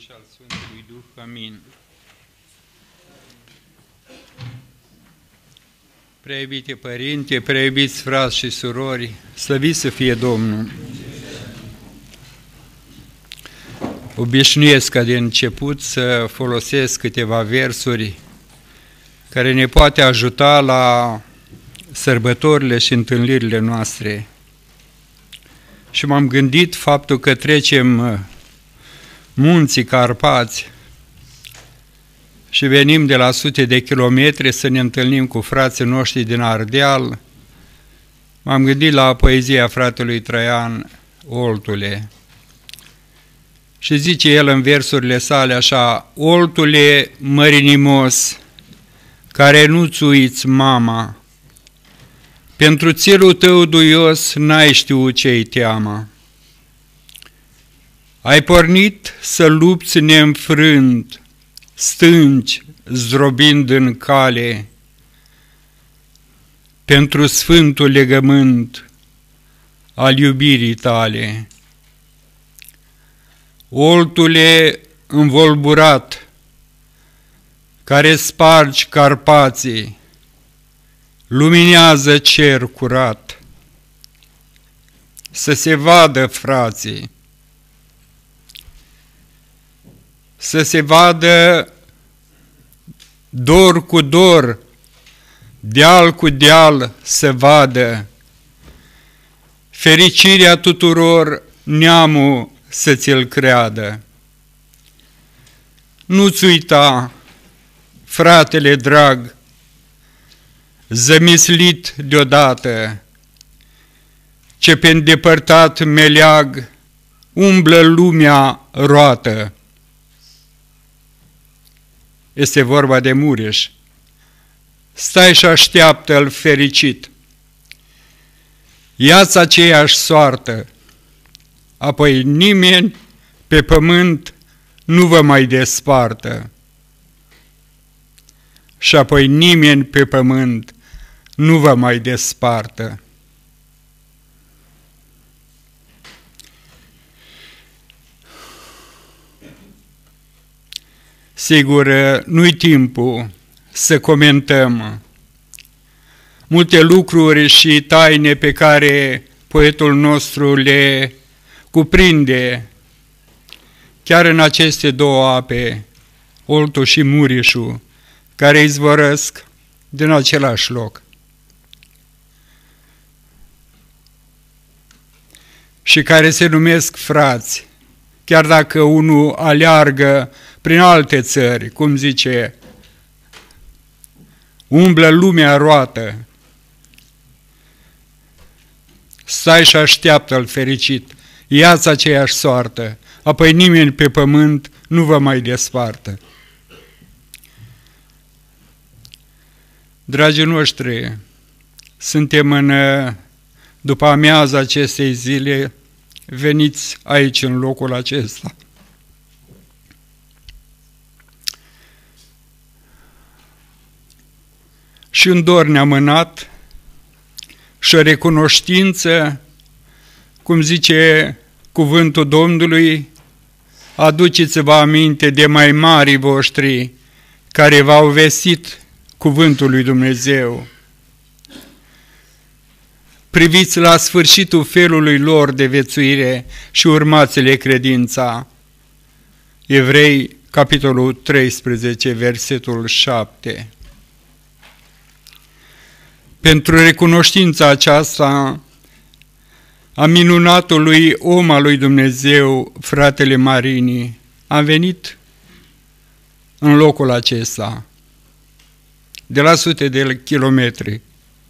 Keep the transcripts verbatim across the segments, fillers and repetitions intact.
și al Sfântului Duh. Amin. Prea iubite Părinte, prea iubiți frați și surori, slăviți să fie Domnul! Obișnuiesc ca de început să folosesc câteva versuri care ne poate ajuta la sărbătorile și întâlnirile noastre. Și m-am gândit faptul că trecem munții Carpați și venim de la sute de kilometri să ne întâlnim cu frații noștri din Ardeal. M-am gândit la poezia fratelui Traian Oltule. Și zice el în versurile sale așa: Oltule mărinimos, care nu-ți uiți mama, pentru țelul tău duios n-ai știut ce-i teama. Ai pornit să lupți neînfrânt, stânci zdrobind în cale, pentru sfântul legământ al iubirii tale. Oltule învolburat, care spargi Carpații, luminează cer curat, să se vadă frații, să se vadă dor cu dor, deal cu deal să vadă, fericirea tuturor neamul să ți-l creadă. Nu-ți uita, fratele drag, zămislit deodată, ce pe îndepărtat meleag umblă lumea roată. Este vorba de Mureș. Stai și așteaptă-l fericit. Ia-ți aceeași soartă, apoi nimeni pe pământ nu vă mai despartă. Și apoi nimeni pe pământ nu vă mai despartă. Sigur, nu-i timpul să comentăm multe lucruri și taine pe care poetul nostru le cuprinde chiar în aceste două ape, Oltul și Mureșul, care izvorăsc din același loc. Și care se numesc frați, chiar dacă unul aleargă prin alte țări, cum zice, umblă lumea roată, stai și așteaptă-l fericit, ia-ți aceeași soartă, apoi nimeni pe pământ nu vă mai despartă. Dragii noștri, suntem în după amiaza acestei zile, veniți aici în locul acesta. Și un dor neamânat și o recunoștință, cum zice cuvântul Domnului, aduceți-vă aminte de mai marii voștri care v-au vestit cuvântul lui Dumnezeu. Priviți la sfârșitul felului lor de viețuire și urmați-le credința. Evrei, capitolul treisprezece, versetul șapte. Pentru recunoștința aceasta a minunatului om al lui Dumnezeu, fratele Marini, am venit în locul acesta, de la sute de kilometri.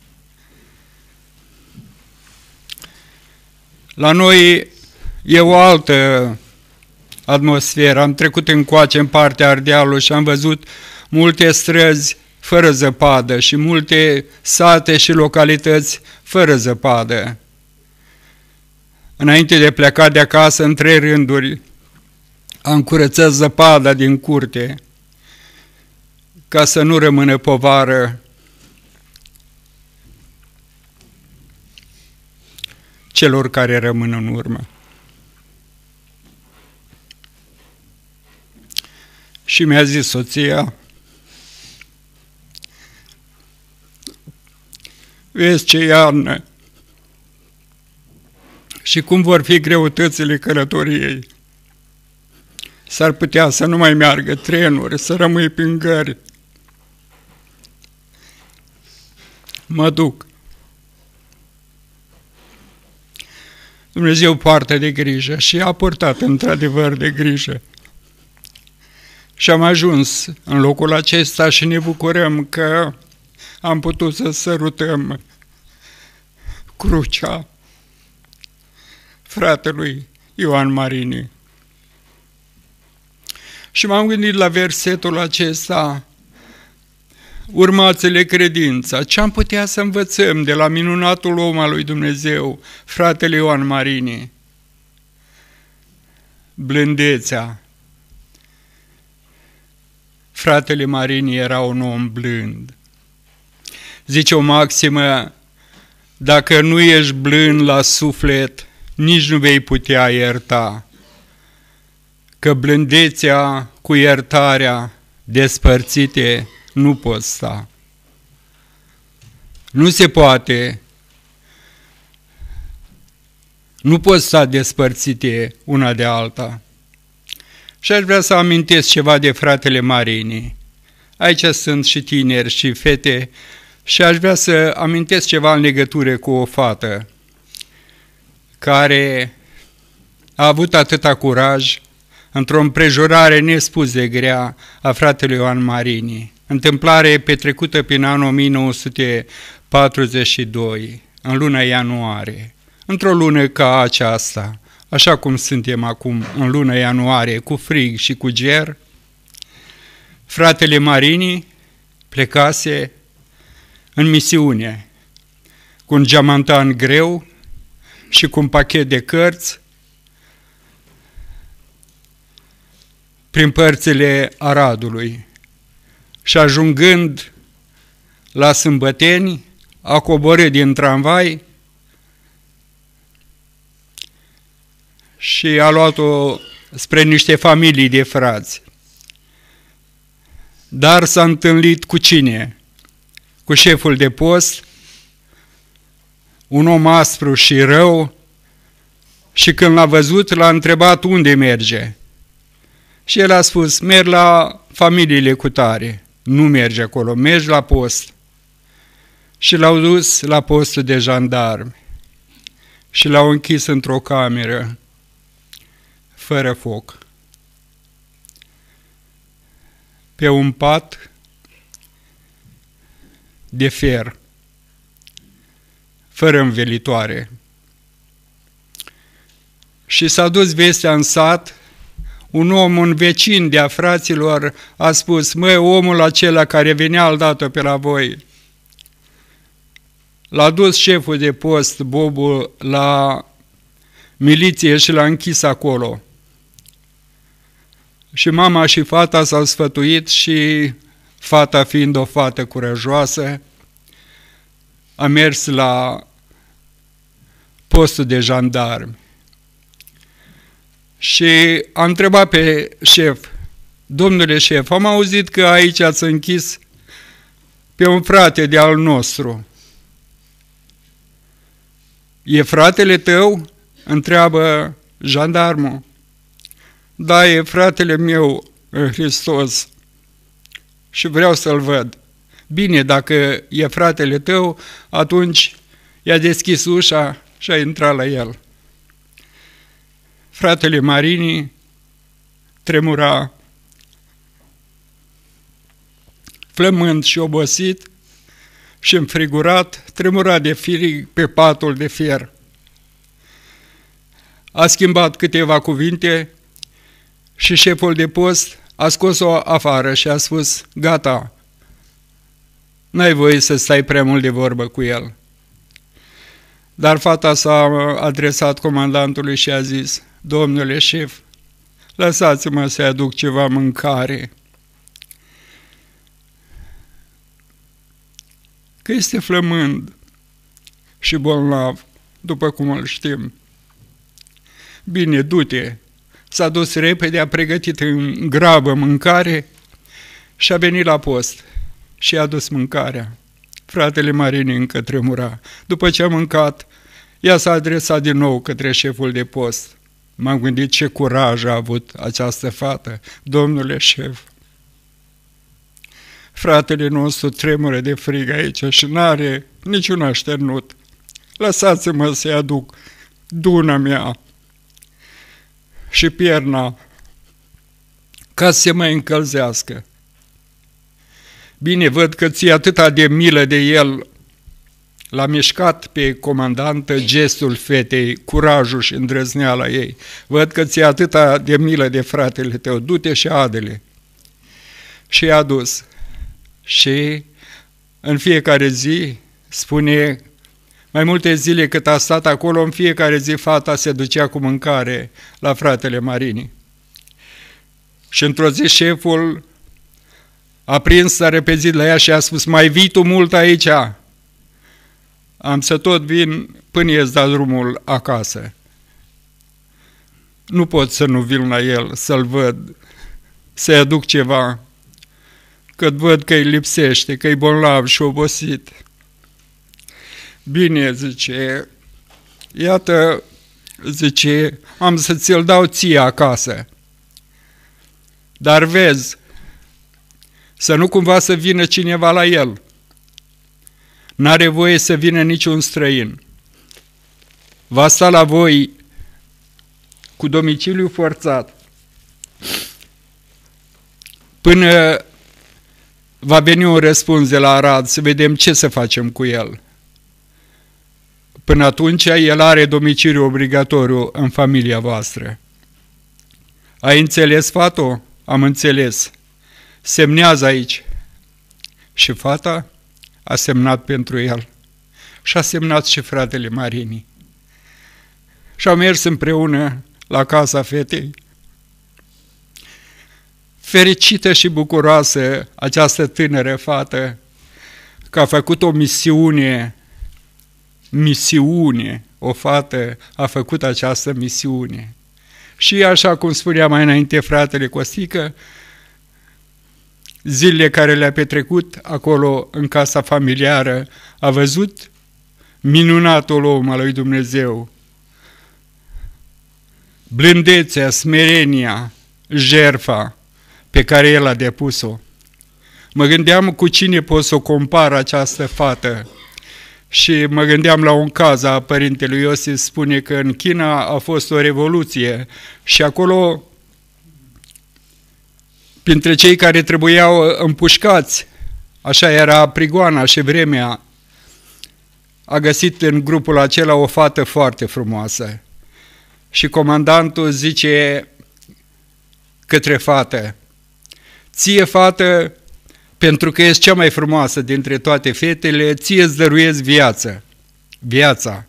La noi e o altă atmosferă. Am trecut încoace în partea Ardealului și am văzut multe străzi fără zăpadă și multe sate și localități fără zăpadă. Înainte de pleca de acasă, în trei rânduri, am curățat zăpada din curte ca să nu rămână povară celor care rămân în urmă. Și mi-a zis soția: vezi ce iarnă și cum vor fi greutățile călătoriei. S-ar putea să nu mai meargă trenuri, să rămâi prin gări. Mă duc. Dumnezeu poartă de grijă și a purtat într-adevăr de grijă. Și am ajuns în locul acesta și ne bucurăm că am putut să sărutăm crucea fratelui Ioan Marini. Și m-am gândit la versetul acesta: urmați-le credința. Ce am putea să învățăm de la minunatul om al lui Dumnezeu, fratele Ioan Marini? Blândețea. Fratele Marini era un om blând. Zice o maximă: dacă nu ești blând la suflet, nici nu vei putea ierta, că blândețea cu iertarea despărțite nu pot sta. Nu se poate. Nu pot sta despărțite una de alta. Și aș vrea să amintesc ceva de fratele Marini. Aici sunt și tineri și fete și aș vrea să amintesc ceva în legătură cu o fată care a avut atâta curaj într-o împrejurare nespus de grea a fratelui Ioan Marini. Întâmplare petrecută prin anul o mie nouă sute patruzeci și doi, în luna ianuarie. Într-o lună ca aceasta, așa cum suntem acum în luna ianuarie, cu frig și cu ger, fratele Marini plecase în misiune cu un geamantan greu și cu un pachet de cărți prin părțile Aradului. Și ajungând la Sâmbăteni, a coborât din tramvai și a luat-o spre niște familii de frați. Dar s-a întâlnit cu cine? Cu șeful de post, un om aspru și rău, și când l-a văzut, l-a întrebat unde merge. Și el a spus: merg la familiile cutare. Nu merge acolo, mergi la post. Și l-au dus la postul de jandarmi și l-au închis într-o cameră fără foc, pe un pat de fer, fără învelitoare. Și s-a dus vestea în sat. Un om, un vecin de-a fraților, a spus: măi, omul acela care venea aldată pe la voi. L-a dus șeful de post, Bobu, la miliție și l-a închis acolo. Și mama și fata s-au sfătuit și fata, fiind o fată curajoasă, a mers la postul de jandarmi. Și a întrebat pe șef: domnule șef, am auzit că aici ați închis pe un frate de al nostru. E fratele tău? Întreabă jandarmul. Da, e fratele meu în Hristos și vreau să-l văd. Bine, dacă e fratele tău, atunci i-a deschis ușa și a intrat la el. Fratele Marini tremura, flămând și obosit și înfrigurat, tremura de frig pe patul de fier. A schimbat câteva cuvinte și șeful de post a scos-o afară și a spus: gata, n-ai voie să stai prea mult de vorbă cu el. Dar fata s-a adresat comandantului și a zis: domnule șef, lăsați-mă să-i aduc ceva mâncare. Că este flămând și bolnav, după cum îl știm. Bine, du-te, s-a dus repede, a pregătit în grabă mâncare și a venit la post și a dus mâncarea. Fratele Marini încă tremura. După ce a mâncat, ea s-a adresat din nou către șeful de post. M-am gândit ce curaj a avut această fată. Domnule șef, fratele nostru tremură de frig aici și n-are niciun așternut. Lăsați-mă să-i aduc duna mea și pierna ca să se mai încălzească. Bine, văd că ți-e atâta de milă de el. L-a mișcat pe comandantă gestul fetei, curajul și îndrăzneala ei. Văd că ți-e atâta de milă de fratele tău, du-te și adă-le. Și i-a dus. Și în fiecare zi, spune, mai multe zile cât a stat acolo, în fiecare zi fata se ducea cu mâncare la fratele Marini. Și într-o zi șeful a prins, s-a repezit la ea și a spus, mai vii tu mult aici? Am să tot vin până i-ți da drumul acasă. Nu pot să nu vin la el, să-l văd, să-i aduc ceva, că văd că îi lipsește, că e bolnav și obosit. Bine, zice, iată, zice, am să ți-l dau ție acasă. Dar vezi, să nu cumva să vină cineva la el. N-are voie să vină niciun străin. Va sta la voi cu domiciliu forțat până va veni un răspuns de la Arad să vedem ce să facem cu el. Până atunci el are domiciliu obligatoriu în familia voastră. Ai înțeles, fato? Am înțeles. Semnează aici. Și fata a semnat pentru el. Și a semnat și fratele Marini. Și au mers împreună la casa fetei. Fericită și bucuroasă această tânără fată că a făcut o misiune, misiune, o fată a făcut această misiune. Și așa cum spunea mai înainte fratele Costică, zilele care le-a petrecut acolo în casa familiară, a văzut minunatul om al lui Dumnezeu. Blândețea, smerenia, jertfa pe care el a depus-o. Mă gândeam cu cine pot să o compar această fată și mă gândeam la un caz a părintelui Iosif, spune că în China a fost o revoluție și acolo, printre cei care trebuiau împușcați, așa era prigoana și vremea, a găsit în grupul acela o fată foarte frumoasă. Și comandantul zice către fată, ție, fată, pentru că ești cea mai frumoasă dintre toate fetele, ție îți dăruiesc viață. Viața.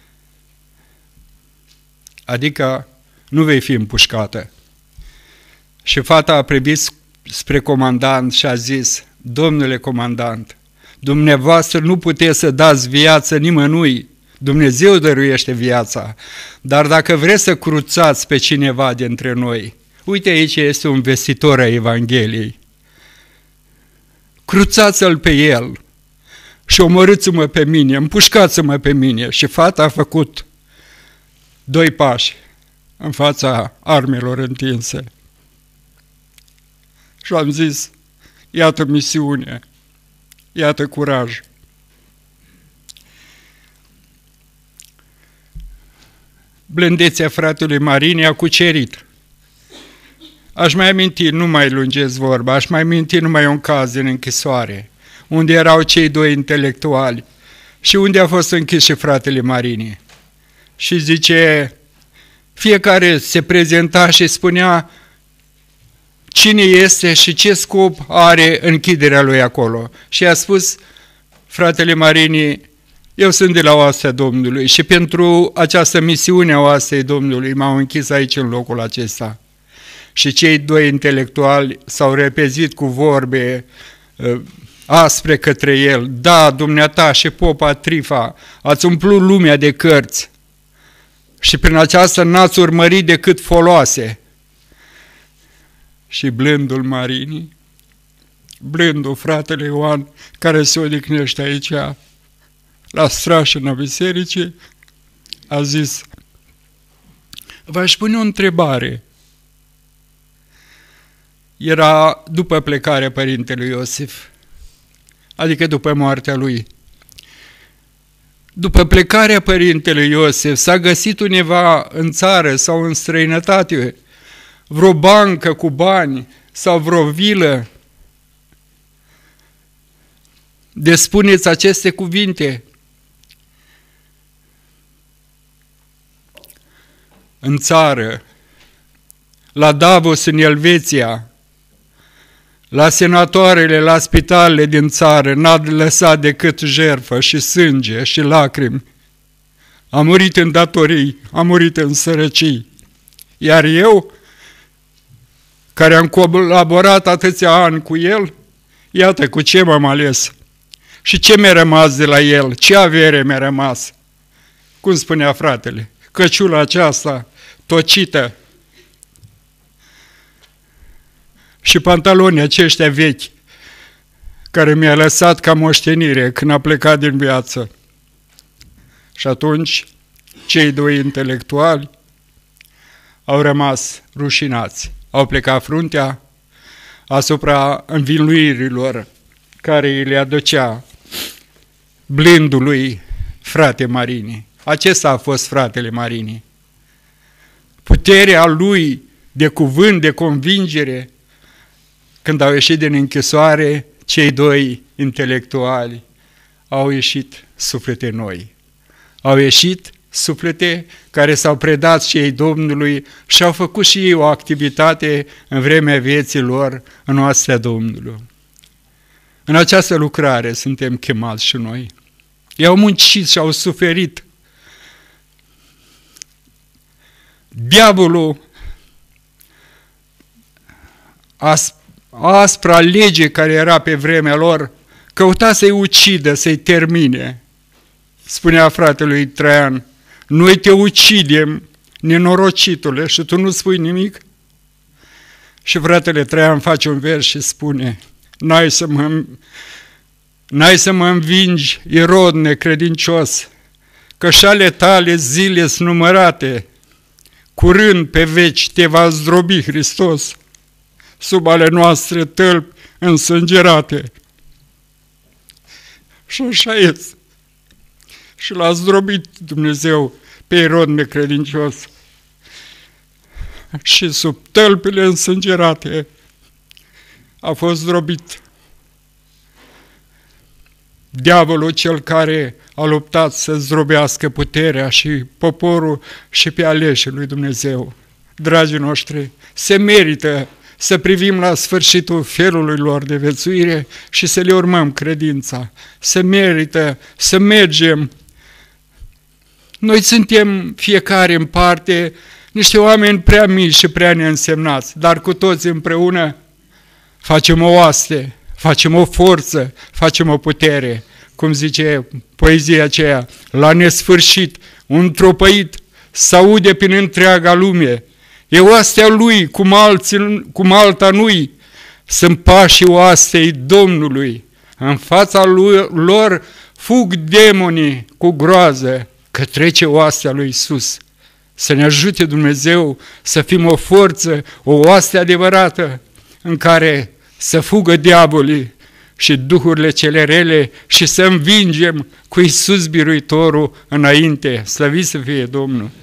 Adică nu vei fi împușcată. Și fata a privit spre comandant și a zis, domnule comandant, dumneavoastră nu puteți să dați viață nimănui, Dumnezeu dăruiește viața, dar dacă vreți să cruțați pe cineva dintre noi, uite aici este un vestitor a Evangheliei, cruțați-l pe el și omorâți-mă pe mine, împușcați-mă pe mine. Și fata a făcut doi pași în fața armelor întinse. Și am zis, iată misiune, iată curaj. Blândețea fratelui Marini a cucerit. Aș mai aminti, nu mai lungesc vorba, aș mai aminti numai un caz din închisoare, unde erau cei doi intelectuali și unde a fost închis și fratele Marini. Și zice, fiecare se prezenta și spunea cine este și ce scop are închiderea lui acolo. Și a spus fratele Marini, eu sunt de la oastea Domnului și pentru această misiune a oastei Domnului m-au închis aici în locul acesta. Și cei doi intelectuali s-au repezit cu vorbe uh, aspre către el. Da, dumneata și popa Trifa, ați umplut lumea de cărți și prin aceasta n-ați urmărit decât foloase. și blândul Marinii, blândul fratele Ioan, care se odihnește aici la strașina bisericii, a zis: v-aș pune o întrebare. Era după plecarea părintelui Iosif, adică după moartea lui. După plecarea părintelui Iosif s-a găsit undeva în țară sau în străinătate vreo bancă cu bani sau vreo vilă. De spuneți aceste cuvinte. În țară, la Davos în Elveția, la senatoarele, la spitalele din țară, n-a lăsat decât jertfă și sânge și lacrimi. A murit în datorii, a murit în sărăcii. Iar eu, care am colaborat atâția ani cu el, iată cu ce m-am ales. Și ce mi-a rămas de la el? Ce avere mi-a rămas? Cum spunea fratele, căciula aceasta tocită și pantalonii aceștia vechi care mi-a lăsat ca moștenire când a plecat din viață. Și atunci cei doi intelectuali au rămas rușinați, au plecat fruntea asupra învinuirilor care îi le aducea blândului frate Marinii. Acesta a fost fratele Marinii. Puterea lui de cuvânt, de convingere, când au ieșit din închisoare, cei doi intelectuali au ieșit suflete noi. Au ieșit suflete care s-au predat și ei Domnului și au făcut și ei o activitate în vremea vieții lor în oastea Domnului. În această lucrare suntem chemați și noi. Ei au muncit și au suferit. Diavolul, aspra lege care era pe vremea lor, căuta să-i ucidă, să-i termine. Spunea fratelui Traian: noi te ucidem, nenorocitule, și tu nu spui nimic? Și fratele Traian face un vers și spune: N-ai să mă, n-ai să mă învingi, Irod necredincios, că și ale tale zile sunt numărate, curând pe veci te va zdrobi Hristos, sub ale noastre tălpi însângerate. Și așa este. Și l-a zdrobit Dumnezeu pe Irod necredincios. Și sub tălpile însângerate a fost zdrobit. Diavolul, cel care a luptat să zdrobească puterea și poporul și pe aleșii lui Dumnezeu. Dragii noștri, se merită să privim la sfârșitul felului lor de viețuire și să le urmăm credința. Se merită să mergem. Noi suntem fiecare în parte niște oameni prea mici și prea neînsemnați, dar cu toți împreună facem o oaste, facem o forță, facem o putere. Cum zice poezia aceea, la nesfârșit, un tropăit s-aude prin întreaga lume. E oastea lui, cum, alții, cum alta nu-i. Sunt pașii oastei Domnului. În fața lui, lor fug demonii cu groază, că trece oastea lui Iisus. Să ne ajute Dumnezeu să fim o forță, o oaste adevărată, în care să fugă diavolii și duhurile cele rele și să învingem cu Iisus Biruitorul înainte. Slăvit să fie Domnul!